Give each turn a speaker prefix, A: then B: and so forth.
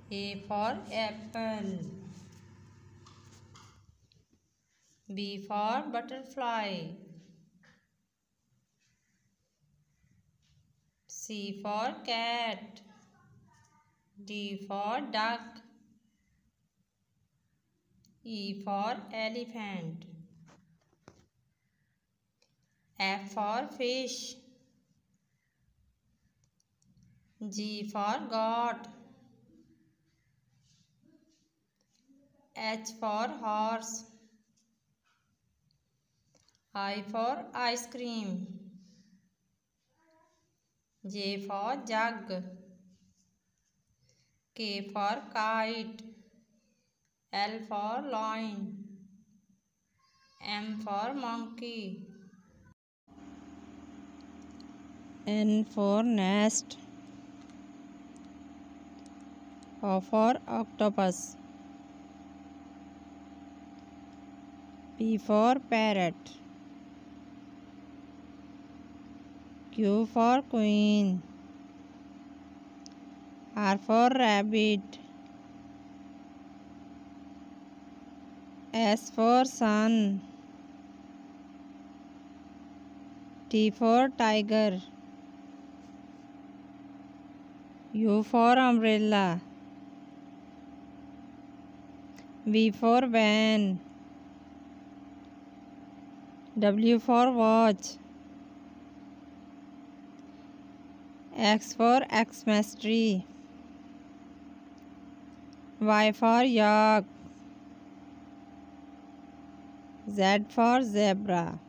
A: A for apple. B for butterfly. C for cat. D for duck. E for elephant. F for fish. G for goat. H for horse. I for ice cream. J for jug. K for kite. L for lion. M for monkey. N for nest. O for octopus. P for parrot. Q for queen. R for rabbit. S for sun. T for tiger. U for umbrella. V for van. W for watch. X for Xmas tree. Y for yak. Z for zebra.